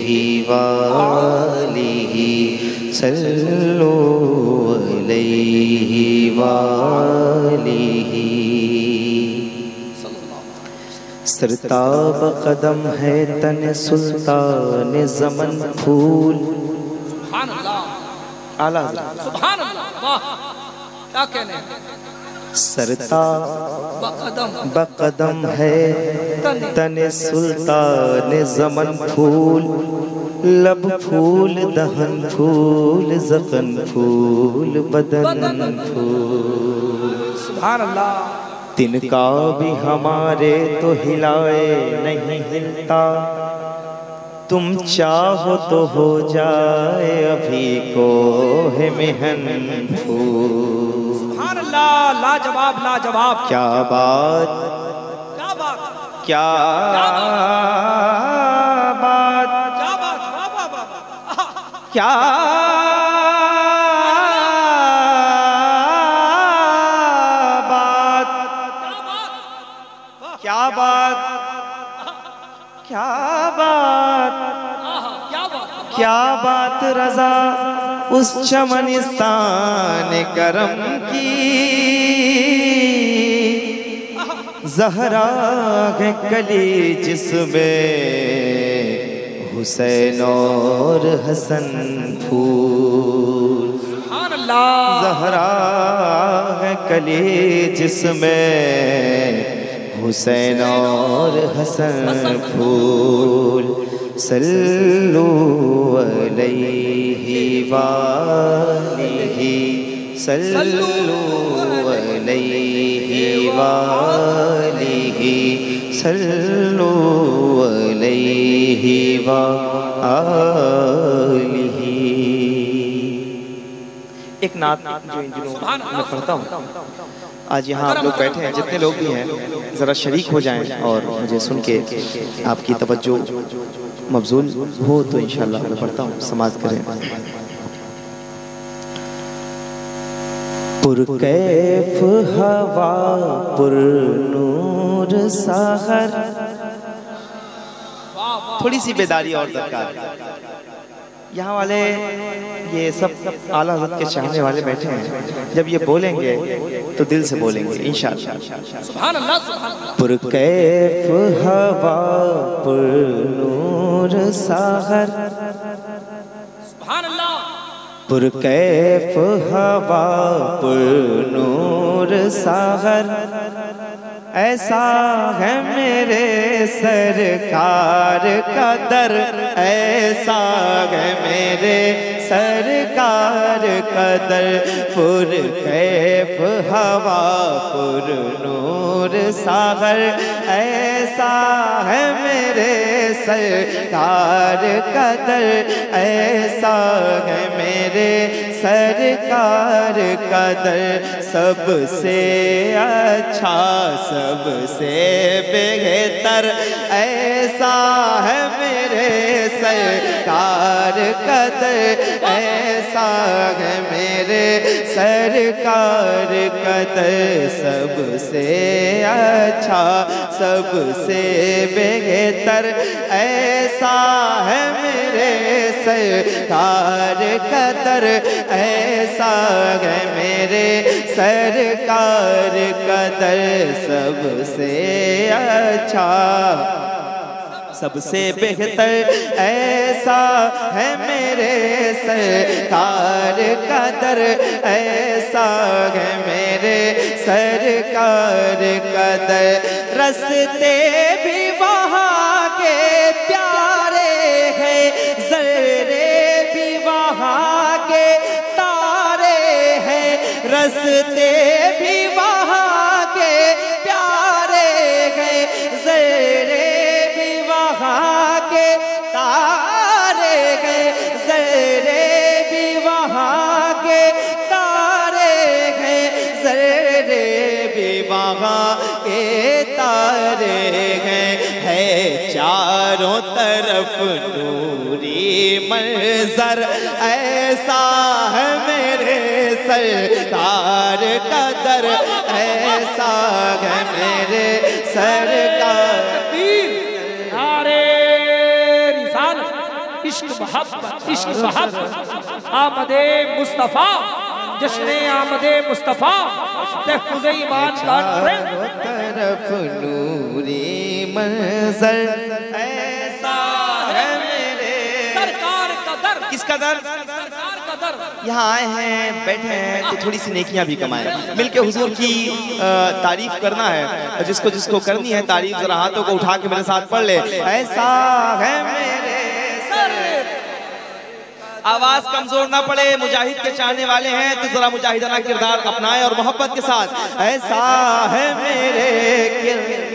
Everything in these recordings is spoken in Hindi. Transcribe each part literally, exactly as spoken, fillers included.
वालिही सल्लु अलैहि वालिही। सरताब कदम है तन सुल्तान ज़मन फूल। सुभान अल्लाह, आला सुभान अल्लाह, वाह क्या कहने हैं। सरता बकदम बकदम है तन सुल्तान ज़मन फूल। लब फूल दहन फूल ज़फ़न फूल बदन फूल। सुभान अल्लाह। तिनका भी हमारे तो हिलाए नहीं हिलता। तुम चाहो तो हो जाए अभी को है मिहन फूल। सुभान अल्लाह, लाजवाब लाजवाब। क्या बात क्या बात क्या बात क्या बात, वाह वाह वाह, क्या बात क्या बात क्या बात क्या बात, क्या बात रज़ा उस चमनिस्तान करम की। ज़हरा है कली जिसमें हुसैन और हसन फूल। सुभान अल्लाह। ज़हरा है कली जिसमें हुसैन और हसन फूल। सल्लु अलैहि वालिही सल्लु अलैहि वालिही सल्लु अलैहि वालिही। एक नात जो इन दिनों मैं पढ़ता हूँ, आज यहाँ आप लोग बैठे हैं, जितने लोग भी हैं ज़रा शरीक हो जाएं और मुझे सुन के आपकी तवज्जो मबजूल हो तो इंशाअल्लाह मैं पढ़ता हूँ, समाज करें। पुरकैफ हवा पुरनूर सागर। थोड़ी सी बेदारी और दरकार। यहाँ वाले ये सब आला हज़रत के चाहने वाले बैठे हैं, जब ये बोलेंगे तो दिल से बोलेंगे इंशाअल्लाह। सुभान अल्लाह, सुभान अल्लाह। पुरकैफ हवा पुरनूर सागर। सुभान अल्लाह। पुरकैफ हवा पुरनूर सागर। ऐसा है मेरे सरकार का दर, ऐसा है मेरे सरकार का दर। पुरकैफ हवा पुरनूर सागर। ऐसा है मेरे सरकार का दर, ऐसा है मेरे सरकार का दर। सबसे अच्छा सबसे बेहतर ऐसा है मेरे सरकार का दर, ऐसा है मेरे सरकार का दर। सबसे अच्छा सबसे बेहतर ऐसा है मेरे सरकार का दर, ऐसा है मेरे सरकार का दर। सबसे अच्छा सबसे बेहतर ऐसा है मेरे सरकार का दर, ऐसा है मेरे सरकार का दर। रस्ते भी वहाँ के प्यारे हैं, ज़र्रे भी वहाँ के तारे हैं। रस्ते भी वहाँ के प्यारे हैं, ज़र्रे भी वहाँ के तारे हैं। ज़र्रे भी वहाँ के तारे हैं, ज़र्रे भी वहाँ के तारे हैं। है चारों तरफ नूरी मंजर, ऐसा है मेरे सरकार का दर, ऐसा है मेरे सरकार। नारे रिसालत, इश्क मोहब्बत इश्क मोहब्बत आमदे मुस्तफा जश्ने आमदे मुस्तफा तहफ़्फ़ुज़ ईमान कॉन्फ्रेंस तरफ नूरी मंज़र ऐसा है मेरे सरकार का दर। किसका दर? सरकार का दर। यहाँ आए हैं, बैठे हैं तो थोड़ी सी नेकियां भी कमाएं, मिलके हुजूर की तारीफ करना है। जिसको जिसको करनी है तारीफ जरा हाथों को उठा के मेरे साथ पढ़ ले। ऐसा है मेरे सर। आवाज कमजोर ना पड़े, मुजाहिद के चाहने वाले हैं तो जरा मुजाहिदाना किरदार अपनाएं और मोहब्बत के साथ। ऐसा है मेरे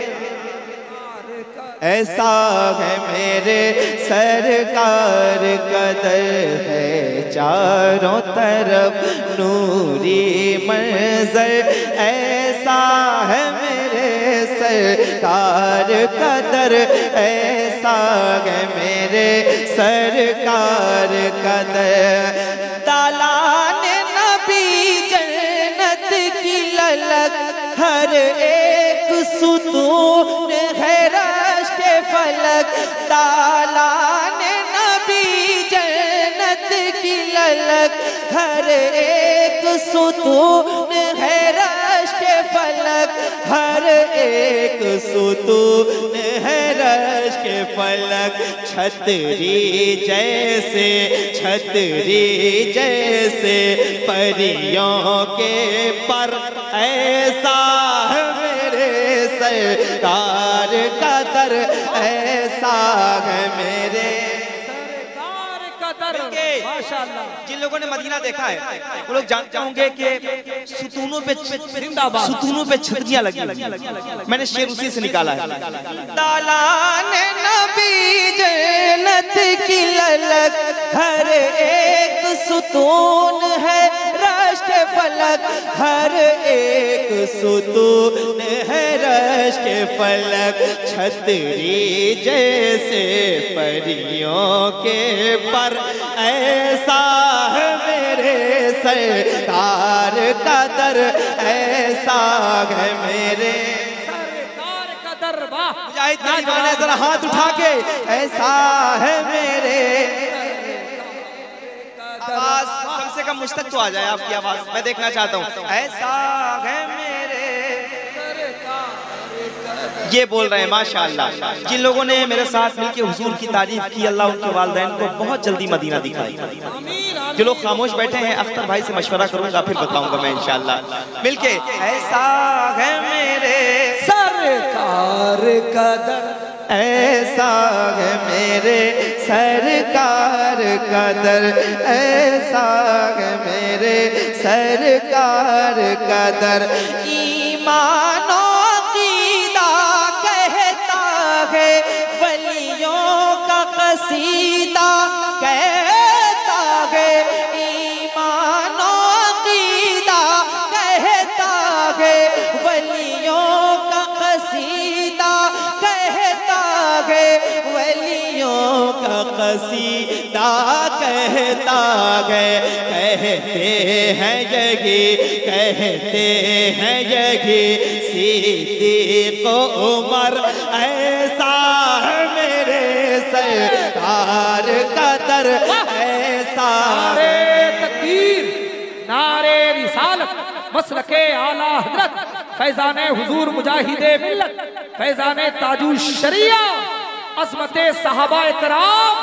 ऐसा है मेरे सरकार कदर है चारों तरफ नूरी मंज़र। ऐसा है मेरे सरकार कदर ऐसा है मेरे सरकार कदर। दालान नबी जन्नत की ललक हर एक सुतून है फलक। दालान नबी जन्नत की ललक हर एक सुतून है रश के फलक हर एक सुतून है रश के फलक। छतरी जैसे छतरी जैसे परियों के पर ऐसा है मेरे सरकार का दर ऐसा है मेरे सरकार का दर। माशाअल्लाह। जिन लोगों ने मदीना देखा है वो लोग जानते होंगे कि सुतूनों पे जिंदाबाद सुतूनों पे छतरियां लगी। मैंने शेर उसी से निकाला है। दालान नबी जन्नत की ललक हर एक सुतून है रश के फलक हर एक सुतून है रश के फलक। छतरी जैसे परियों के पर ऐसा है मेरे सरकार का दर ऐसा है मेरे सरकार का दर। वाह मुजाहिद नौजवान जरा हाथ उठा के ऐसा है मेरे। आवाज कम से कम मुझ तक तो आ जाए आपकी आवाज, मैं देखना चाहता हूँ। ऐसा है मेरे ये बोल रहे हैं माशाअल्लाह। जिन लोगों ने मेरे साथ मिलके हुजूर की तारीफ की अल्लाह उनके वालिदैन को बहुत जल्दी मदीना दिखाई। जो लोग खामोश बैठे हैं अख्तर भाई से मशवरा करूंगा फिर बताऊंगा मैं इंशाअल्लाह मिलके। ऐसा है मेरे सरकार का दर ऐसा है मेरे सरकार का दर ऐसा है मेरे सरकार का दर। ईमानो है वलियों का कसीदा कहता है। ईमानो क़ीदा कहता है वलियों का कसीदा कहता है वलियों का कसीदा कहता है। कहते हैं यही कहते हैं यही सिद्दीक़ उमर ऐसा है मेरे सरकार का दर ऐसा। नारे तकबीर नारे रिसालत मसलके आला हजरत फैजाने हुजूर मुजाहिदे मिल्लत फैजाने ताजु शरिया अज़मते सहाबाए कराम।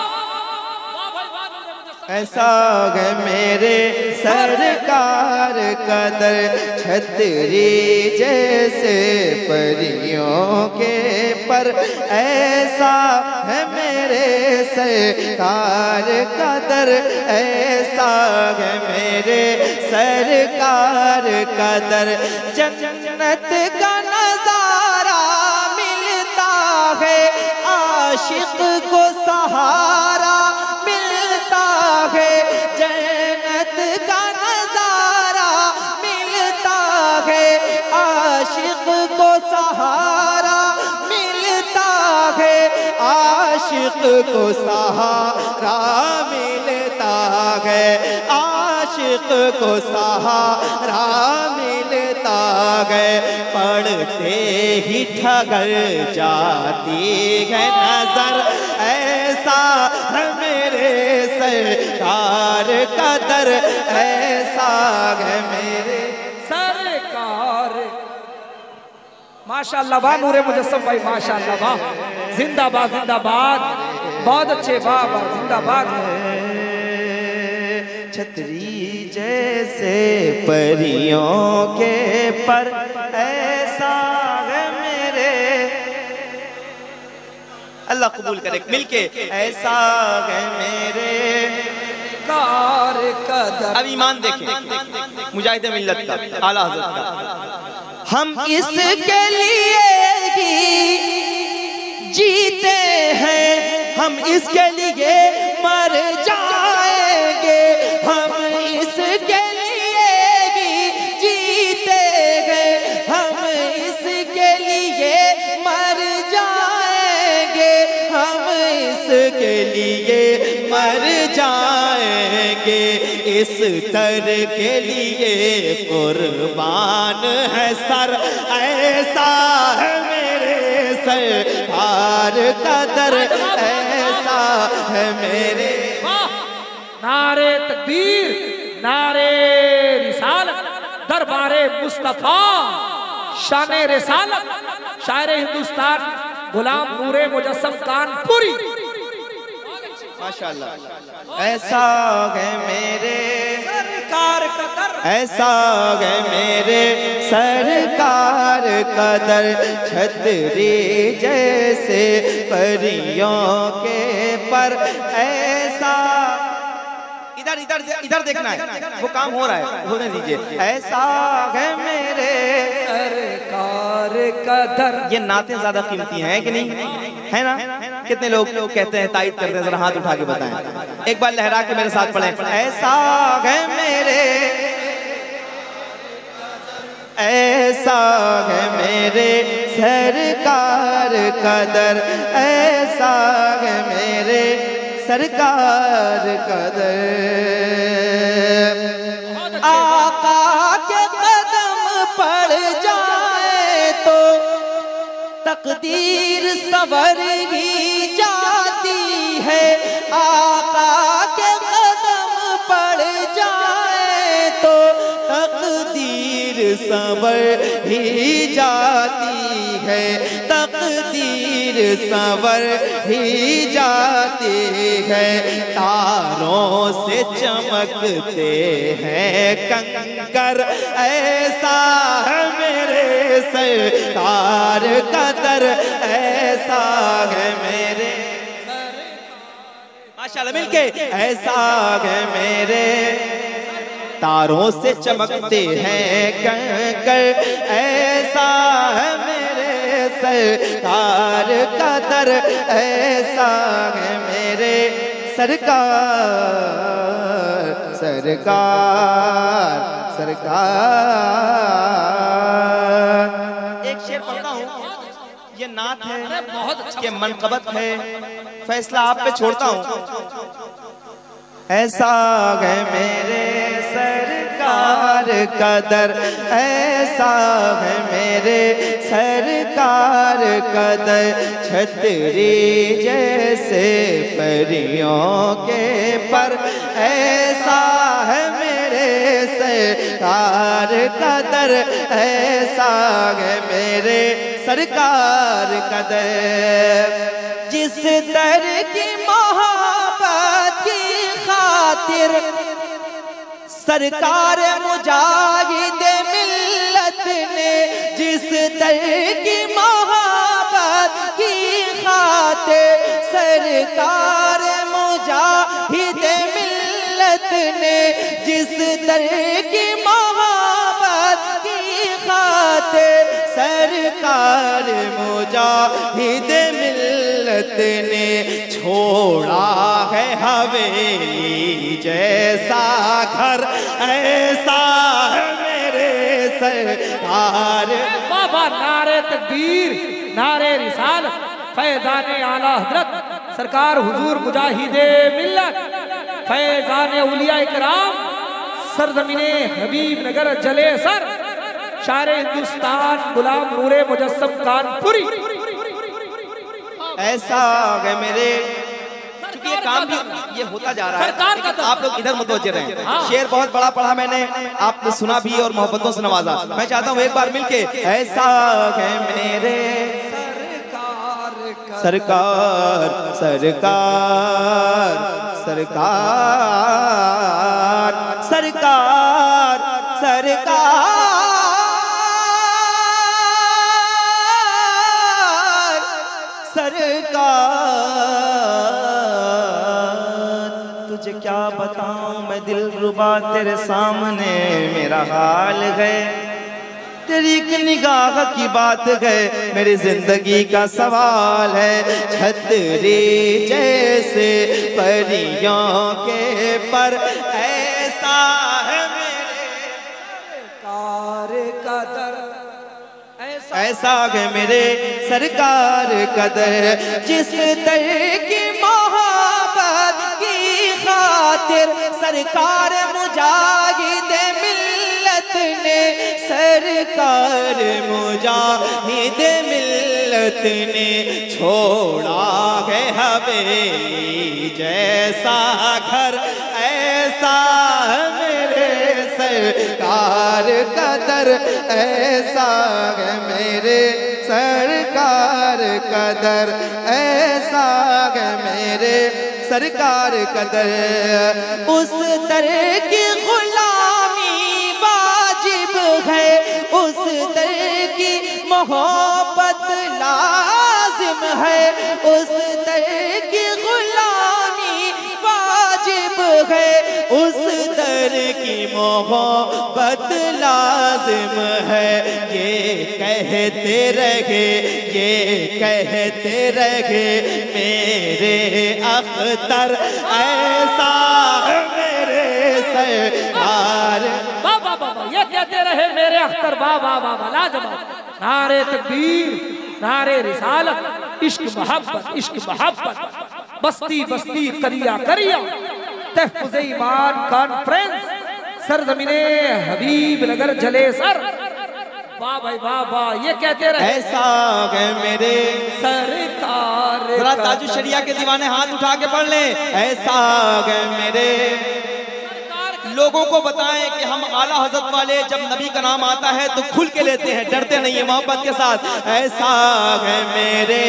ऐसा है मेरे सरकार का दर छतरी जैसे परियों के पर ऐसा है मेरे सरकार का दर ऐसा है मेरे सरकार का दर। जन्नत का नजारा मिलता है आशिक को सहारा मिलता है। जन्नत का नजारा मिलता है आशिक को सहारा मिलता है आशिक को सहारा मिलता है आशिक को सहारा मिलता है। पढ़ते ही ठगर जाती है नजर ऐसा ऐसा है मेरे सरकार का दर, ऐसा है मेरे सरकार। माशाअल्लाह वाह नूरे मुजस्सम भाई, माशाअल्लाह वाह, जिंदाबाद जिंदाबाद, बहुत अच्छे, वाह वाह जिंदाबाद। छतरी जैसे परियों के पर, ऐसा है मेरे, अल्लाह कबूल करे मिलके, ऐसा है मेरे कार कदर। अब ईमान देखें मुजाहिद मिल्लत का, आला हज़रत का, हम इसके लिए ही जीते हैं, हम इसके लिए मर जाएंगे, हम इसके लिए ही जीते हैं, हम इसके लिए मर जाएंगे, हम इसके लिए मर जाएंगे, इस तर के लिए कुर्बान है सर, ऐसा है मेरे सरकार का दर, ऐसा है मेरे। नारे तकबीर, नारे रिसालत, दरबारे मुस्तफा, शाने रिसालत, शायर हिंदुस्तान गुलाम नूरे मुजस्सम कानपुरी। माशाअल्लाह। ऐसा है मेरे सरकार का दर, ऐसा है मेरे सरकार का दर, छतरी जैसे परियों के पर, ऐसा। इधर इधर इधर देखना है, वो काम हो रहा है, होने दीजिए। ऐसा है मेरे सरकार का दर। ये नातें ज्यादा कीमती हैं कि नहीं, है ना? कितने लोग कहते हैं, तायद करते हैं, जरा हाथ उठा के बताएं, एक बार लहरा के मेरे साथ पढ़ें। ऐसा है मेरे, ऐसा है मेरे सरकार का दर, ऐसा है मेरे सरकार का दर। आका के कदम पड़ जाए तो तकदीर सवर ही जाती है, आका के कदम पड़ जाए तो तकदीर सवर ही जाती है, तकदीर सवर ही जाती है, तारों से चमकते हैं कंकर, ऐसा है मेरे सरकार का दर, ऐसा है मेरे। माशाअल्लाह मिलके, ऐसा है मेरे तारों से चमकते हैं कंकर, ऐसा है मेरे सरकार का दर, ऐसा है मेरे सरकार, सरकार, सरकार। एक शेर पढ़ता हूँ, ये नात है, बहुत अच्छा, ये मनकबत है, फैसला आप पे छोड़ता हूँ। ऐसा है मेरे सरकार का दर, ऐसा है मेरे सरकार का दर, छतरी जैसे परियों के पर, ऐसा है मेरे सरकार का दर, ऐसा है मेरे सरकार का दर। जिस दर की मोहब्बत की खातिर सरकार मुजाहिद मिल्लत ने, जिस दर की मोहब्बत की खातिर सरकार मुजाहिद मिल्लत ने, जिस दर की मोहब्बत की खातिर सरकार मुजाहिद मिल्लत ने, छोड़ा है हवेली जैसा घर, ऐसा है मेरे सरकार। बाबा नारे तकबीर, नारे रिसालत, फैजाने आला हजरत सरकार हुजूर मुजाहिदे मिल्लत, फैजाने उलिया इकराम, सरजमीने हबीब नगर जले सर, शायर हिंदुस्तान गुलाम नूरे मुजस्सम कानपुरी। ऐसा है मेरे चूंकि ये काम भी ये होता जा रहा है, आप लोग इधर मुतवज्जे रहें। शेर बहुत बड़ा पढ़ा मैंने, आपने सुना भी और मोहब्बतों से नवाजा। मैं चाहता हूँ एक बार मिलके, ऐसा है मेरे सरकार सरकार सरकार सरकार सरकार सरकार। तुझे क्या बताऊं मैं दिलरुबा, तेरे सामने मेरा हाल है। तेरी एक निगाह की बात है, मेरी जिंदगी का सवाल है। छतरी जैसे परियों के पर ऐसा है मेरे सरकार कदर, ऐसा है मेरे सरकार कदर। जिस दर की मोहब्बत की खातिर सरकार मुजाहिद मिल्लत ने, सरकार मुजाहिद मिल्लत ने छोड़ा है हवेली जैसा घर। ऐसा मेरे सरकार कदर, ऐसा है मेरे सरकार कदर, ऐसा है मेरे सरकार कदर। उस तरह की गुलामी वाजिब है, उस तरह की मोहब्बत लाजिम है, उस तरह की गुलामी वाजिब है, उस दर की मोहब्बत लाजिम है। ये कहते रहे, ये कहते रहे मेरे अख्तर, ऐसा मेरे सरकार। बाबा बाबा ये कहते रहे मेरे अख्तर, बाबा बाबा लाजवाब। नारे तकबीर, नारे रिसालत, इश्क मोहब्बत, इश्क मोहब्बत, बस्ती बस्ती करिया करिया, तहफ़्फ़ुज़ ईमान कॉन्फ्रेंस, सरज़मीने हबीब नगर जले सर। वाह भाई वाह वाह, ये कहते रहे ऐसा है मेरे सरकार। जरा ताजु शरिया के दीवाने हाथ उठा के पढ़ लें। ऐसा है मेरे, लोगों को बताएं कि हम आला हजरत वाले जब नबी का नाम आता है तो खुल के लेते हैं, डरते नहीं है, मोहब्बत के साथ। ऐसा है मेरे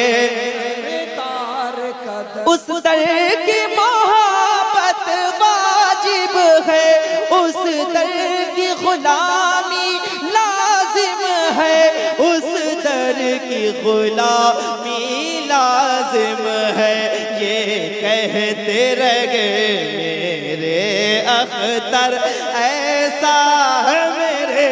उस तरह की मोहब्बत वाजिब है, उस तरह की गुलामी लाजिम है, उस दर की गुलामी लाजिम है। ये कहते रहे मेरे अख्तर, ऐसा है मेरे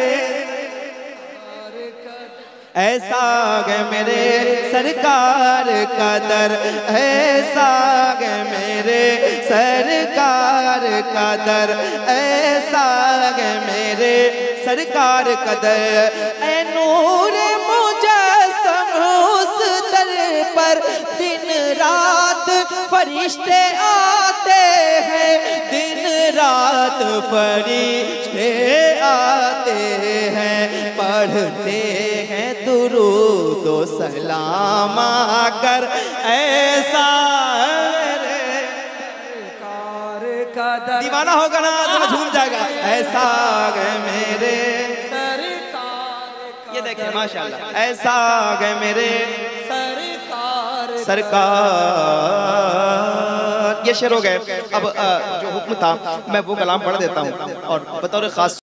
ऐसा है मेरे सरकार कदर, ऐसा है मेरे सरकार कदर, ऐसा है मेरे सरकार कदर। ऐ नूर मुजस्सम उस दर पर दिन रात फरिश्ते आते हैं, दिन रात फरिश्ते आते हैं, पढ़ते हैं दुरूद व सलाम आकर। ऐसा दीवाना होगा ना तो झूम जाएगा। ऐसा है मेरे सरकार, ये देखिए माशाल्लाह, ऐसा है मेरे सरकार सरकार। ये शेर हो गए। अब जो हुक्म था मैं वो कलाम पढ़ देता हूँ और बतौर खास